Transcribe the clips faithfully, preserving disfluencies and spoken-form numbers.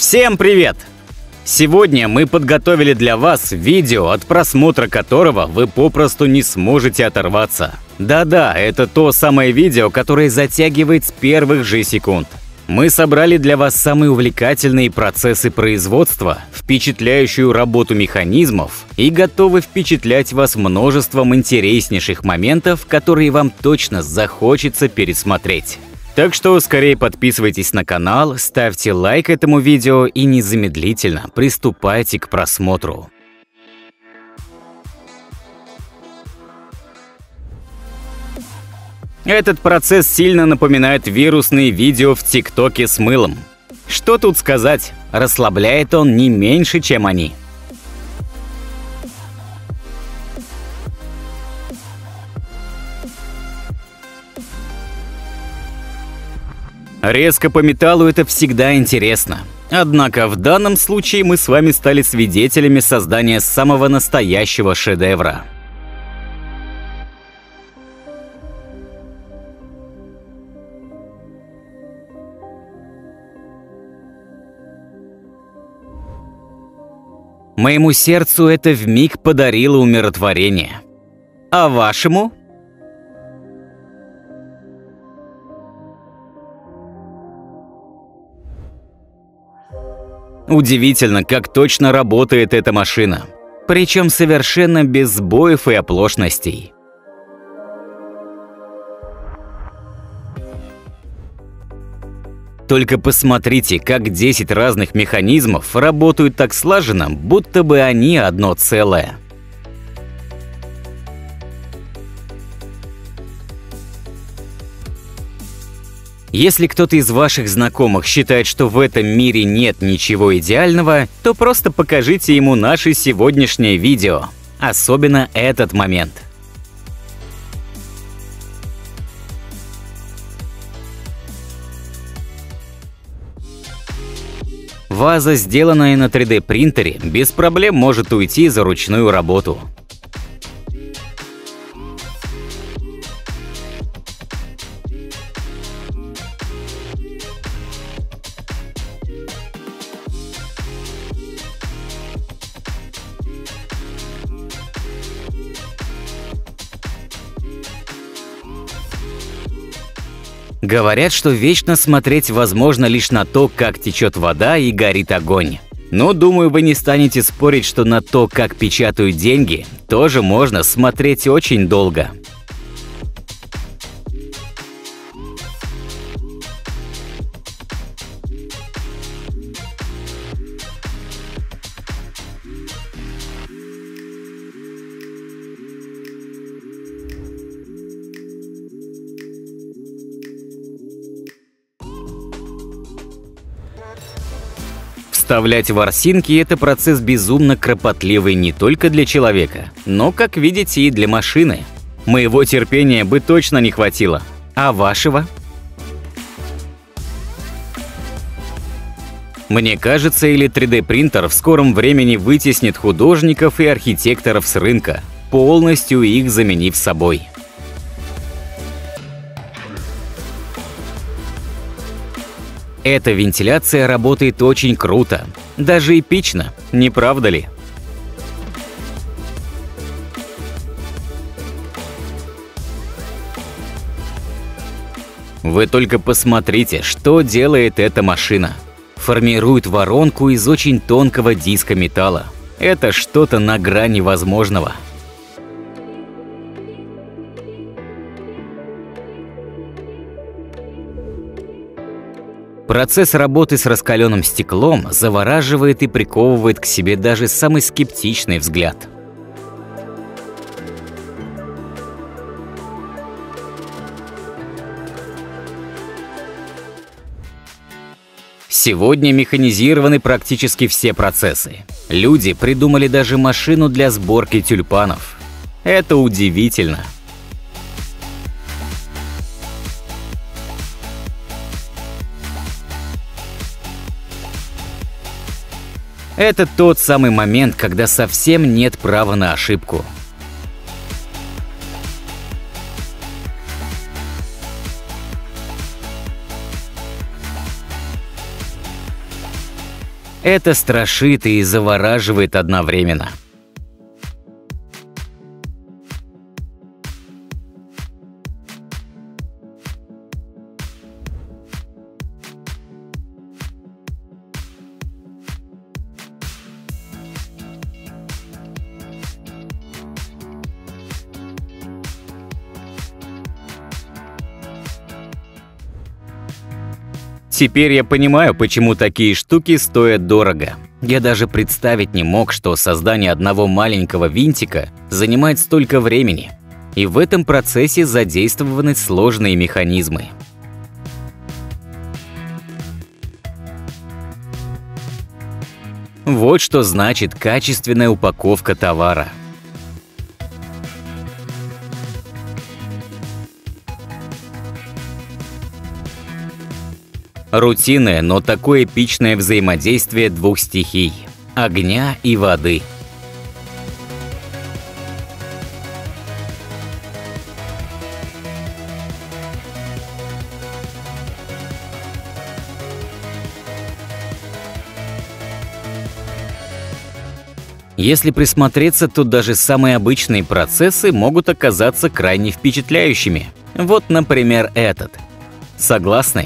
Всем привет! Сегодня мы подготовили для вас видео, от просмотра которого вы попросту не сможете оторваться. Да-да, это то самое видео, которое затягивает с первых же секунд. Мы собрали для вас самые увлекательные процессы производства, впечатляющую работу механизмов и готовы впечатлять вас множеством интереснейших моментов, которые вам точно захочется пересмотреть. Так что скорее подписывайтесь на канал, ставьте лайк этому видео и незамедлительно приступайте к просмотру. Этот процесс сильно напоминает вирусные видео в ТикТоке с мылом. Что тут сказать, расслабляет он не меньше, чем они. Резко по металлу — это всегда интересно. Однако в данном случае мы с вами стали свидетелями создания самого настоящего шедевра. Моему сердцу это вмиг подарило умиротворение. А вашему? Удивительно, как точно работает эта машина. Причем совершенно без сбоев и оплошностей. Только посмотрите, как десять разных механизмов работают так слаженно, будто бы они одно целое. Если кто-то из ваших знакомых считает, что в этом мире нет ничего идеального, то просто покажите ему наше сегодняшнее видео. Особенно этот момент. Ваза, сделанная на три дэ принтере, без проблем может уйти за ручную работу. Говорят, что вечно смотреть возможно лишь на то, как течет вода и горит огонь. Но думаю, вы не станете спорить, что на то, как печатают деньги, тоже можно смотреть очень долго. Вставлять ворсинки – это процесс безумно кропотливый не только для человека, но, как видите, и для машины. Моего терпения бы точно не хватило. А вашего? Мне кажется, или три дэ принтер в скором времени вытеснит художников и архитекторов с рынка, полностью их заменив собой. Эта вентиляция работает очень круто, даже эпично, не правда ли? Вы только посмотрите, что делает эта машина. Формирует воронку из очень тонкого диска металла. Это что-то на грани возможного. Процесс работы с раскаленным стеклом завораживает и приковывает к себе даже самый скептичный взгляд. Сегодня механизированы практически все процессы. Люди придумали даже машину для сборки тюльпанов. Это удивительно. Это тот самый момент, когда совсем нет права на ошибку. Это страшит и завораживает одновременно. Теперь я понимаю, почему такие штуки стоят дорого. Я даже представить не мог, что создание одного маленького винтика занимает столько времени. И в этом процессе задействованы сложные механизмы. Вот что значит качественная упаковка товара. Рутинное, но такое эпичное взаимодействие двух стихий – огня и воды. Если присмотреться, то даже самые обычные процессы могут оказаться крайне впечатляющими. Вот, например, этот. Согласны?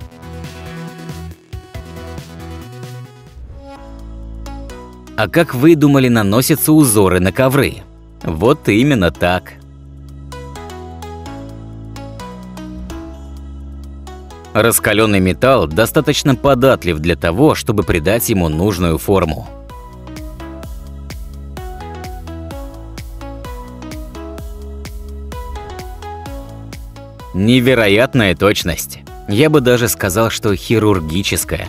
А как вы думали, наносятся узоры на ковры? Вот именно так. Раскаленный металл достаточно податлив для того, чтобы придать ему нужную форму. Невероятная точность. Я бы даже сказал, что хирургическая.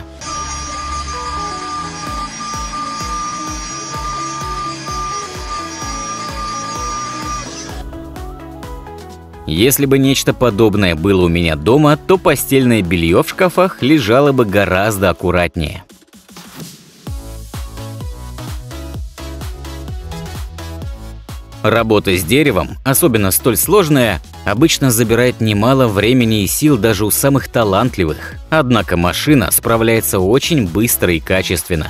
Если бы нечто подобное было у меня дома, то постельное белье в шкафах лежало бы гораздо аккуратнее. Работа с деревом, особенно столь сложная, обычно забирает немало времени и сил даже у самых талантливых. Однако машина справляется очень быстро и качественно.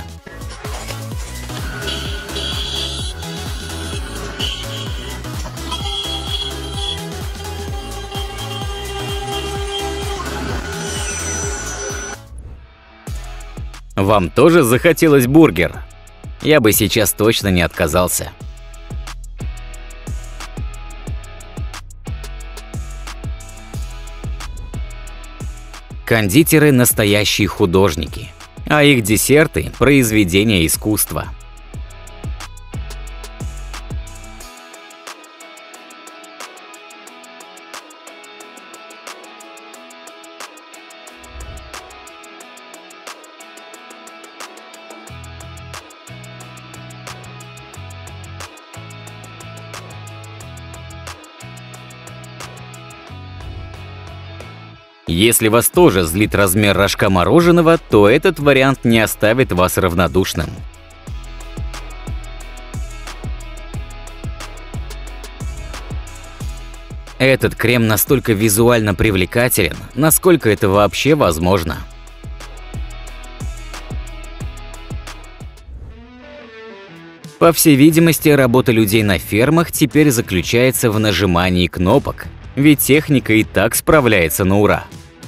Вам тоже захотелось бургер? Я бы сейчас точно не отказался. Кондитеры – настоящие художники, а их десерты – произведения искусства. Если вас тоже злит размер рожка мороженого, то этот вариант не оставит вас равнодушным. Этот крем настолько визуально привлекателен, насколько это вообще возможно. По всей видимости, работа людей на фермах теперь заключается в нажимании кнопок, ведь техника и так справляется на ура.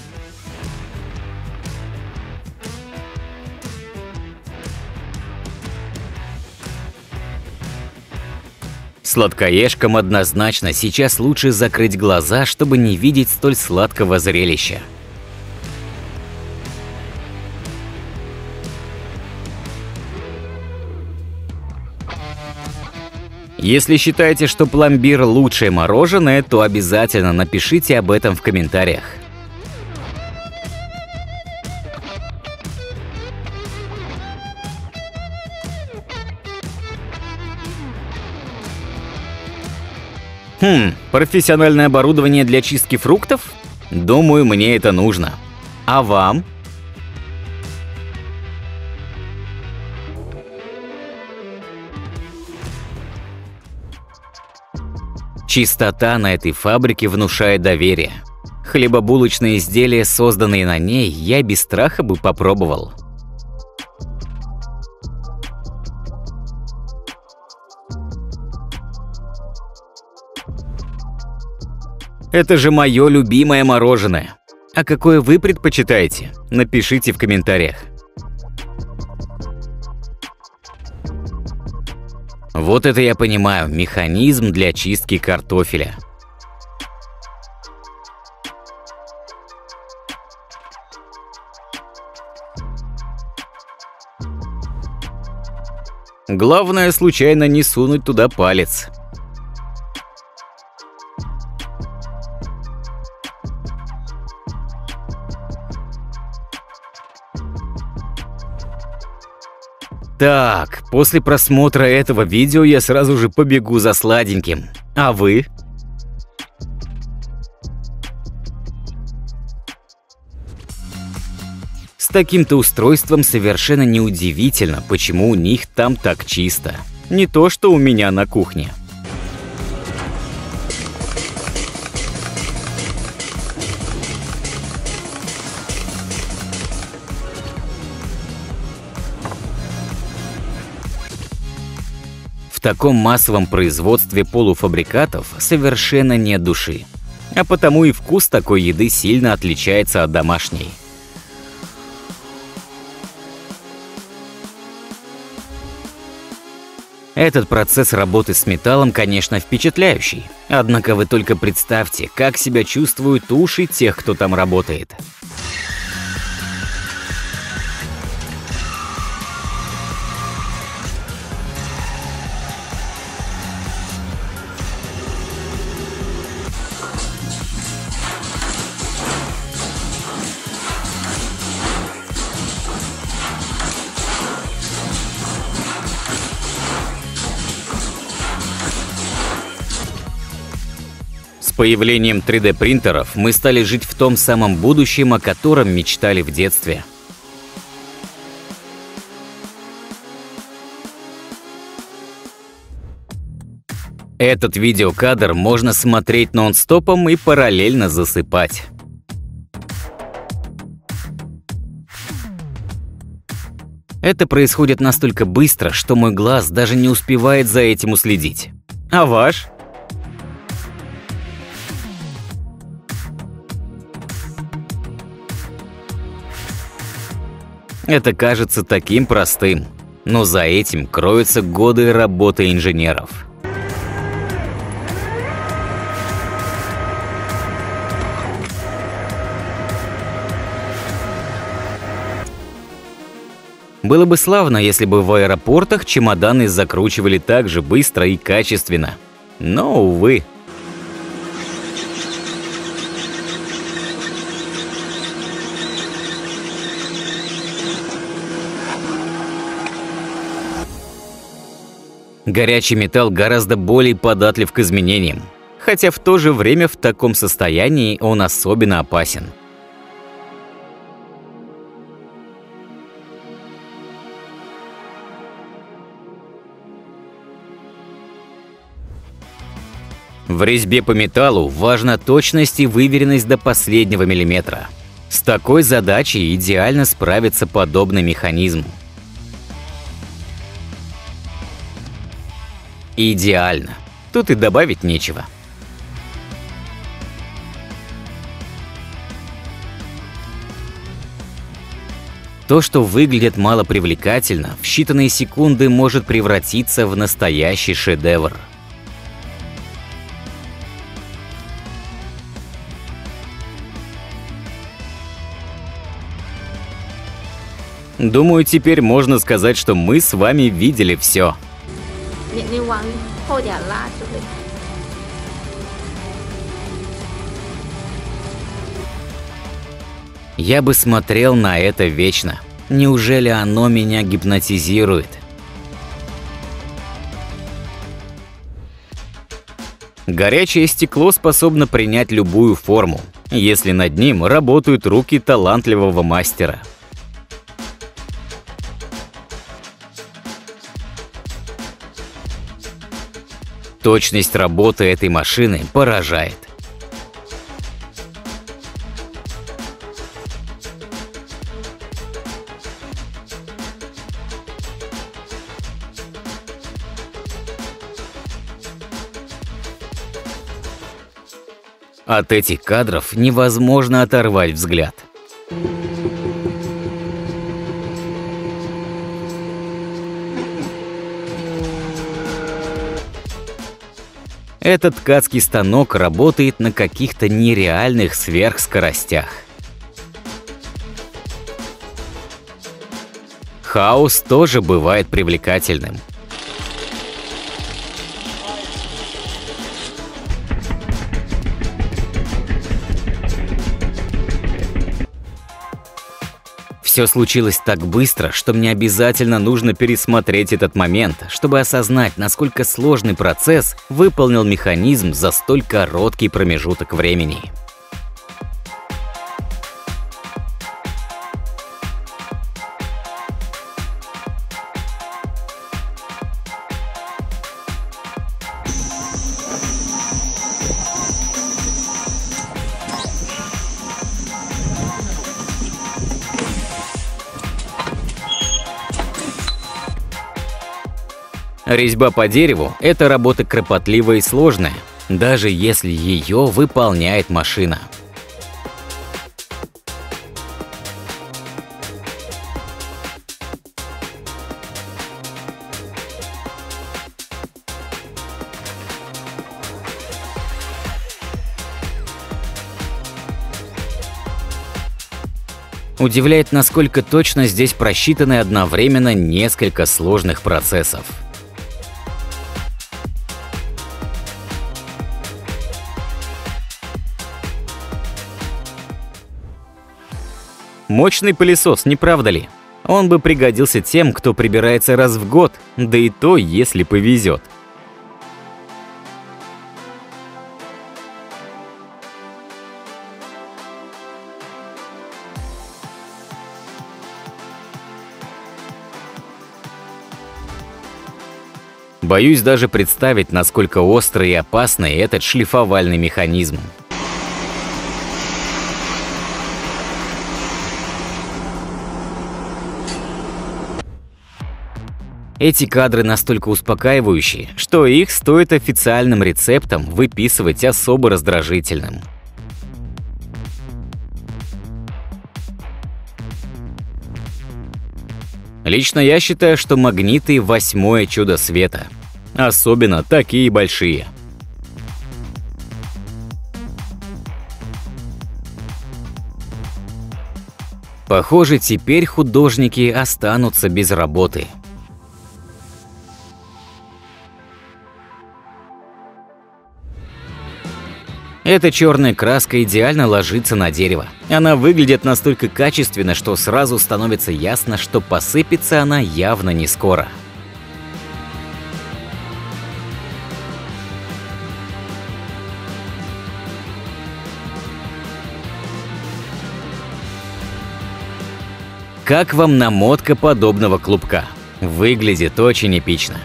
Сладкоежкам однозначно сейчас лучше закрыть глаза, чтобы не видеть столь сладкого зрелища. Если считаете, что пломбир лучшее мороженое, то обязательно напишите об этом в комментариях. Хм, профессиональное оборудование для чистки фруктов? Думаю, мне это нужно. А вам? Чистота на этой фабрике внушает доверие. Хлебобулочные изделия, созданные на ней, я без страха бы попробовал. Это же мое любимое мороженое. А какое вы предпочитаете? Напишите в комментариях. Вот это я понимаю, механизм для чистки картофеля. Главное, случайно не сунуть туда палец. Так, после просмотра этого видео я сразу же побегу за сладеньким. А вы? С таким-то устройством совершенно неудивительно, почему у них там так чисто. Не то, что у меня на кухне. В таком массовом производстве полуфабрикатов совершенно нет души. А потому и вкус такой еды сильно отличается от домашней. Этот процесс работы с металлом, конечно, впечатляющий. Однако вы только представьте, как себя чувствуют уши тех, кто там работает. С появлением три дэ принтеров мы стали жить в том самом будущем, о котором мечтали в детстве. Этот видеокадр можно смотреть нон-стопом и параллельно засыпать. Это происходит настолько быстро, что мой глаз даже не успевает за этим уследить. А ваш? Это кажется таким простым, но за этим кроются годы работы инженеров. Было бы славно, если бы в аэропортах чемоданы закручивали так же быстро и качественно. Но, увы. Горячий металл гораздо более податлив к изменениям, хотя в то же время в таком состоянии он особенно опасен. В резьбе по металлу важна точность и выверенность до последнего миллиметра. С такой задачей идеально справится подобный механизм. Идеально. Тут и добавить нечего. То, что выглядит малопривлекательно, в считанные секунды может превратиться в настоящий шедевр. Думаю, теперь можно сказать, что мы с вами видели все. Я бы смотрел на это вечно. Неужели оно меня гипнотизирует? Горячее стекло способно принять любую форму, если над ним работают руки талантливого мастера. Точность работы этой машины поражает. От этих кадров невозможно оторвать взгляд. Этот ткацкий станок работает на каких-то нереальных сверхскоростях. Хаос тоже бывает привлекательным. Все случилось так быстро, что мне обязательно нужно пересмотреть этот момент, чтобы осознать, насколько сложный процесс выполнил механизм за столь короткий промежуток времени. Резьба по дереву – это работа кропотливая и сложная, даже если ее выполняет машина. Удивляет, насколько точно здесь просчитаны одновременно несколько сложных процессов. Мощный пылесос, не правда ли? Он бы пригодился тем, кто прибирается раз в год, да и то, если повезет. Боюсь даже представить, насколько острый и опасный этот шлифовальный механизм. Эти кадры настолько успокаивающие, что их стоит официальным рецептом выписывать особо раздражительным. Лично я считаю, что магниты – восьмое чудо света. Особенно такие большие. Похоже, теперь художники останутся без работы. Эта черная краска идеально ложится на дерево. Она выглядит настолько качественно, что сразу становится ясно, что посыпется она явно не скоро. Как вам намотка подобного клубка? Выглядит очень эпично.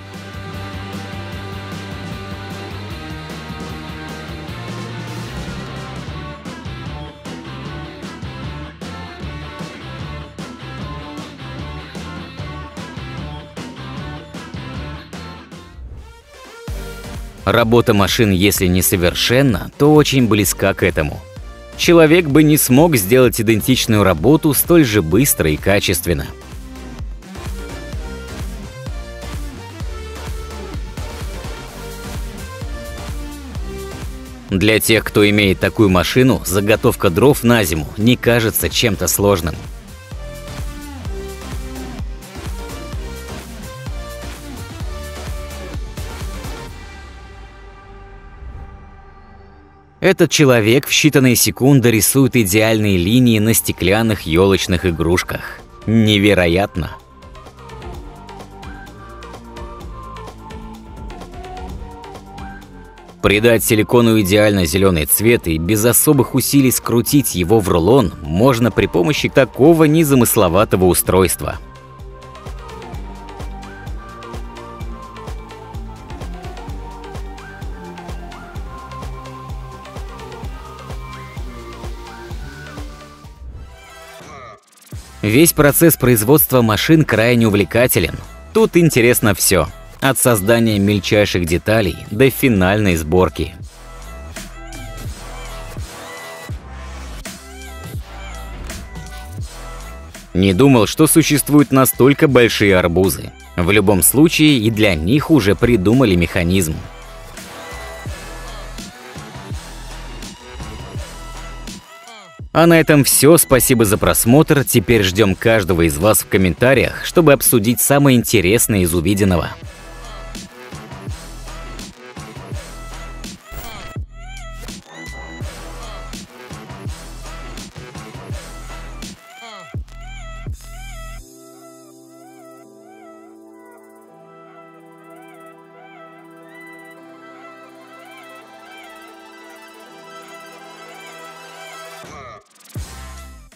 Работа машин, если не совершенна, то очень близка к этому. Человек бы не смог сделать идентичную работу столь же быстро и качественно. Для тех, кто имеет такую машину, заготовка дров на зиму не кажется чем-то сложным. Этот человек в считанные секунды рисует идеальные линии на стеклянных елочных игрушках. Невероятно! Придать силикону идеально зеленый цвет и без особых усилий скрутить его в рулон можно при помощи такого незамысловатого устройства. Весь процесс производства машин крайне увлекателен. Тут интересно все. От создания мельчайших деталей до финальной сборки. Не думал, что существуют настолько большие арбузы. В любом случае, и для них уже придумали механизм. А на этом все. Спасибо за просмотр. Теперь ждем каждого из вас в комментариях, чтобы обсудить самое интересное из увиденного.